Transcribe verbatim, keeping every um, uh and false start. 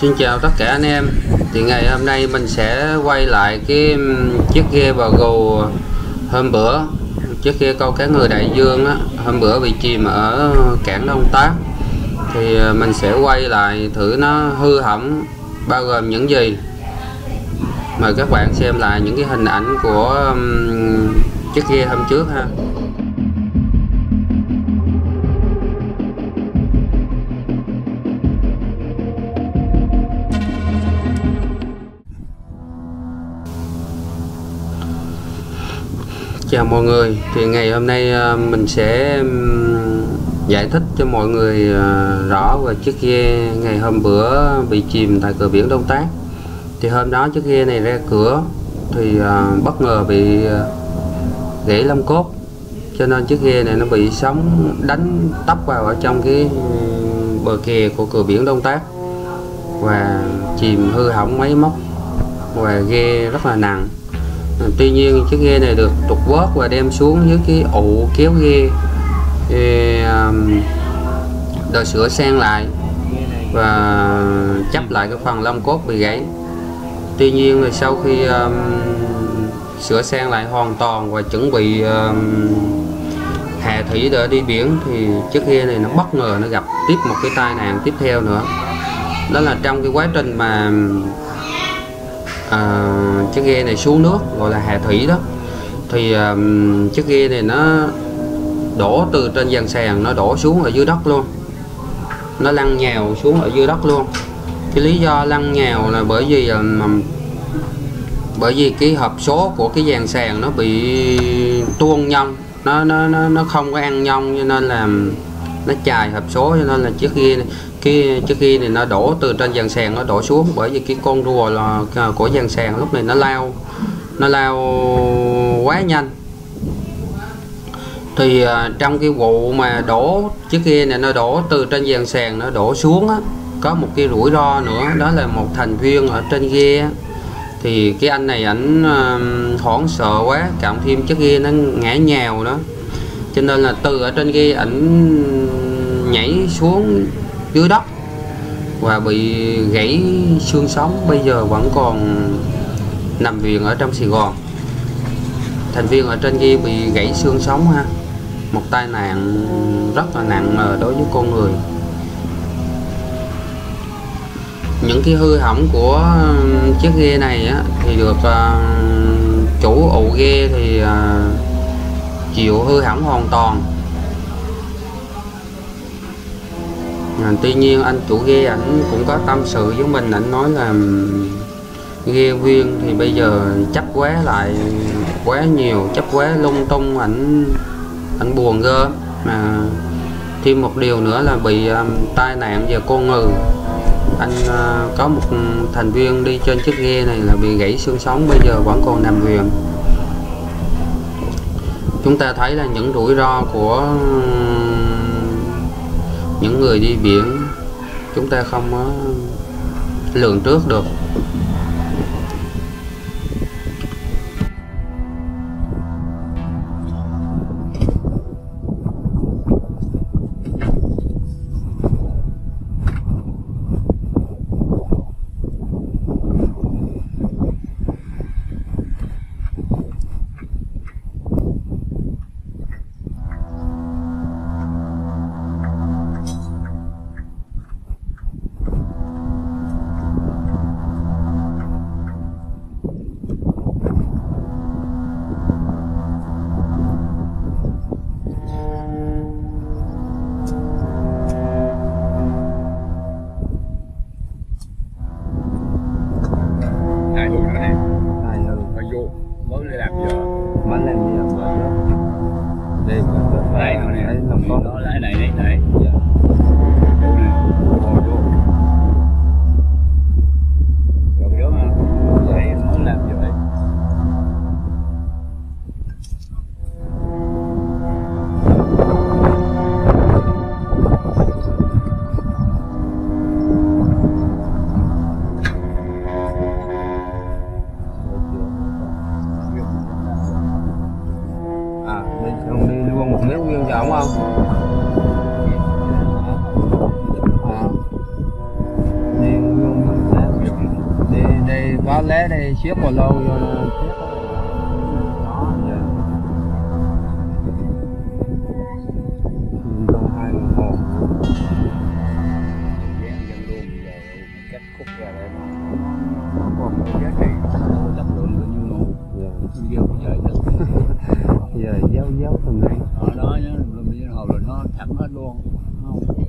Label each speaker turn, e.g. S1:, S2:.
S1: Xin chào tất cả anh em. Thì ngày hôm nay mình sẽ quay lại cái chiếc ghe bờ gù hôm bữa, chiếc ghe câu cá ngừ đại dương á, hôm bữa bị chìm ở cảng Đông Tác. Thì mình sẽ quay lại thử nó hư hỏng bao gồm những gì. Mời các bạn xem lại những cái hình ảnh của um, chiếc ghe hôm trước ha. Chào mọi người, thì ngày hôm nay mình sẽ giải thích cho mọi người rõ về chiếc ghe ngày hôm bữa bị chìm tại cửa biển Đông Tác. Thì hôm đó chiếc ghe này ra cửa thì bất ngờ bị gãy lông cốt, cho nên chiếc ghe này nó bị sóng đánh tấp vào ở trong cái bờ kè của cửa biển Đông Tác và chìm hư hỏng máy móc và ghe rất là nặng. Tuy nhiên chiếc ghe này được trục vớt và đem xuống dưới cái ụ kéo ghe để sửa sang lại và chấp lại cái phần lông cốt bị gãy. Tuy nhiên là sau khi um, sửa sang lại hoàn toàn và chuẩn bị um, hạ thủy để đi biển thì chiếc ghe này nó bất ngờ nó gặp tiếp một cái tai nạn tiếp theo nữa. Đó là trong cái quá trình mà À, chiếc ghe này xuống nước, gọi là hạ thủy đó, thì um, chiếc ghe này nó đổ từ trên dàn sàn, nó đổ xuống ở dưới đất luôn, nó lăn nhào xuống ở dưới đất luôn. Cái lý do lăn nhào là bởi vì um, bởi vì cái hộp số của cái dàn sàn nó bị tuôn nhông, nó nó nó nó không có ăn nhông, cho nên là nó chài hộp số, cho nên là chiếc ghe này, cái chiếc ghe này nó đổ từ trên dàn sàn, nó đổ xuống bởi vì cái con rùa là của dàn sàn lúc này nó lao nó lao quá nhanh. Thì uh, trong cái vụ mà đổ chiếc ghe này nó đổ từ trên dàn sàn nó đổ xuống á, có một cái rủi ro nữa, đó là một thành viên ở trên ghe thì cái anh này ảnh uh, hoảng sợ quá, cộng thêm chiếc ghe nó ngã nhào đó, cho nên là từ ở trên ghe ảnh nhảy xuống dưới đất và bị gãy xương sống, bây giờ vẫn còn nằm viện ở trong Sài Gòn. Thành viên ở trên ghe bị gãy xương sống ha, một tai nạn rất là nặng đối với con người. Những cái hư hỏng của chiếc ghe này á, thì được uh, chủ ụ ghe thì uh, chịu hư hỏng hoàn toàn. À, tuy nhiên anh chủ ghe ảnh cũng có tâm sự với mình, ảnh nói là ghe viên thì bây giờ chấp quá lại quá nhiều, chấp quá lung tung, ảnh ảnh buồn ghê. Mà thêm một điều nữa là bị um, tai nạn về con ngừ. Anh uh, có một thành viên đi trên chiếc ghe này là bị gãy xương sống, bây giờ vẫn còn nằm viện. Chúng ta thấy là những rủi ro của những người đi biển chúng ta không có lường trước được. có lẽ đây xếp vào lâu rồi xếp đó. Dạ. Ừ, có hai đồng hồ.
S2: Dân dân luôn giờ cách khúc ra đây mà không còn cái giá trị chất lượng bao nhiêu luôn.
S1: Dạ.
S2: Giờ giờ giờ
S1: Giờ giáo giáo tầm này.
S2: ở đó nhá, bây giờ hồi là nó thẳng hết luôn, không?